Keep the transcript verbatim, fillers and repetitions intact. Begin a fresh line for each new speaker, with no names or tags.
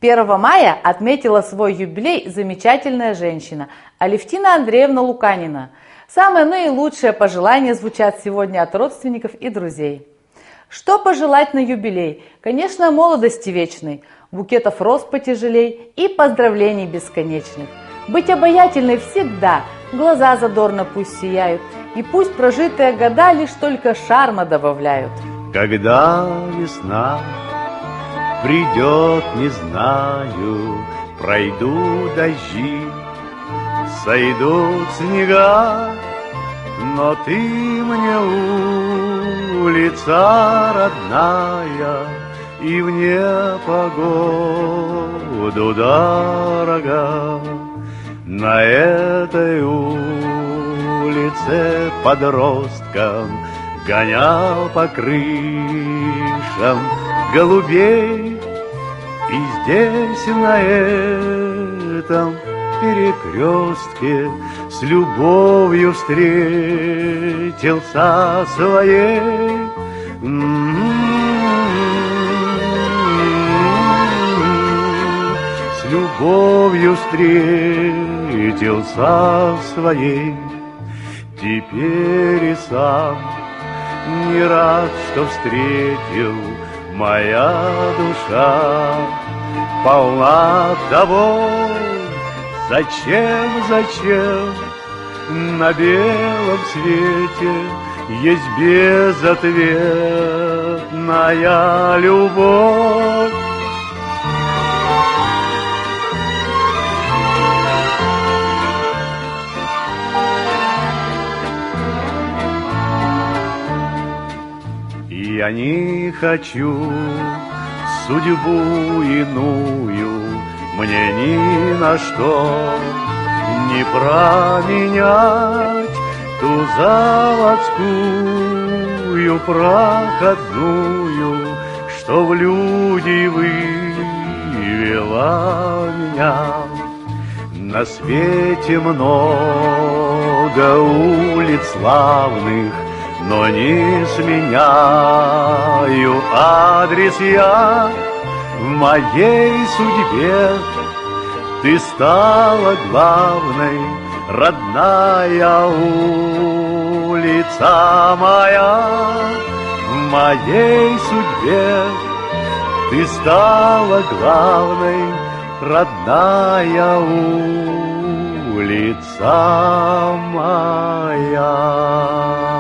первого мая отметила свой юбилей замечательная женщина Алевтина Андреевна Луканина. Самые наилучшие пожелания звучат сегодня от родственников и друзей. Что пожелать на юбилей? Конечно, молодости вечной, букетов роз потяжелей и поздравлений бесконечных. Быть обаятельной всегда, глаза задорно пусть сияют, и пусть прожитые года лишь только шарма добавляют.
Когда весна придет, не знаю, пройдут дожди, сойдут снега, но ты мне улица родная и в непогоду дорога. На этой улице подростком гонял по крышам голубей, и здесь на этом перекрестке с любовью встретился своей. С любовью встретился своей. Теперь и сам не рад, что встретил, моя душа полна того. Зачем, зачем на белом свете есть безответная любовь? Я не хочу судьбу иную, мне ни на что не променять ту заводскую проходную, что в люди вывела меня. На свете много улиц славных, но не сменяю адрес я. В моей судьбе ты стала главной, родная улица моя. В моей судьбе ты стала главной, родная улица моя.